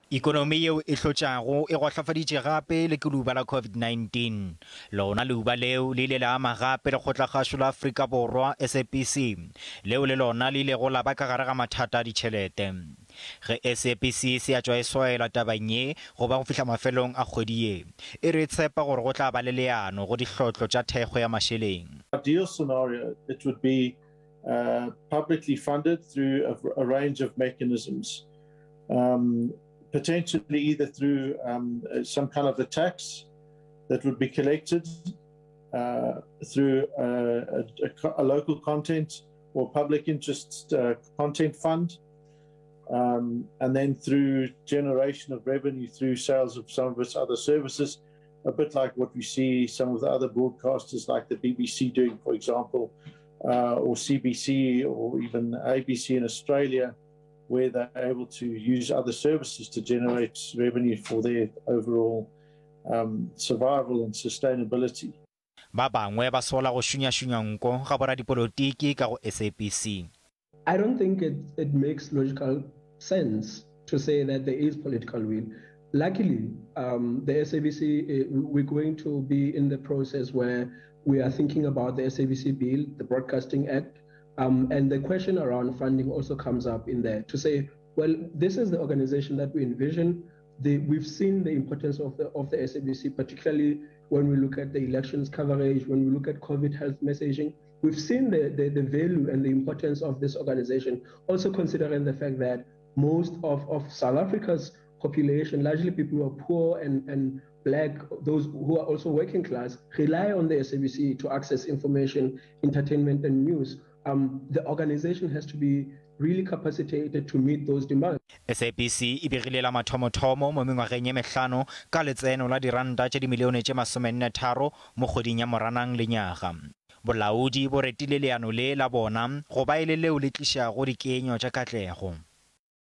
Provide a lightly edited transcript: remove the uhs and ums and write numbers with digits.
Ikonomi yeo e hlotšago e gohlafaditše gape le ke leuba la COVID-19. Lona leuba leo le ile la ama gape lekgotlakgašo la Afrika Borwa SABC leo le lona le ile go la ba ka gare ga mathata a ditšhelete. Ge SABC se a tšwa e swaela tabang ye go ba go fihla mafelong a kgwedi ye, e re tshepa gore go tla ba le leano go dihlotlo tša thekgo ya mašeleng. Ideal scenario, it would be publicly funded through a range of mechanisms. Potentially either through some kind of a tax that would be collected through a local content or public interest content fund, and then through generation of revenue through sales of some of its other services, a bit like what we see some of the other broadcasters like the BBC doing, for example, or CBC or even ABC in Australia, where they're able to use other services to generate revenue for their overall survival and sustainability. Ba bangwe ba sola go shunya nko ga bora dipolotiki ka go SABC. I don't think it makes logical sense to say that there is political will. Luckily, the SABC, we're going to be in the process where we are thinking about the SABC bill, the Broadcasting Act, and the question around funding also comes up in there to say, well, this is the organization that we envision. We've seen the importance of the SABC, particularly when we look at the elections coverage, when we look at COVID health messaging. We've seen the value and the importance of this organization, also considering the fact that most of South Africa's population, largely people who are poor and Black, those who are also working class, rely on the SABC to access information, entertainment, and news. The organization has to be really capacitated to meet those demands. SABC e begilela mathomo mo mengwageng ye mehlano ka letseno la diranta tše dimilione tše 43 mo kgweding ya Moranang le nyaga. Bolaodi bo retile leano le la bona go ba ile leo le tlišago dikenyo tša katlego.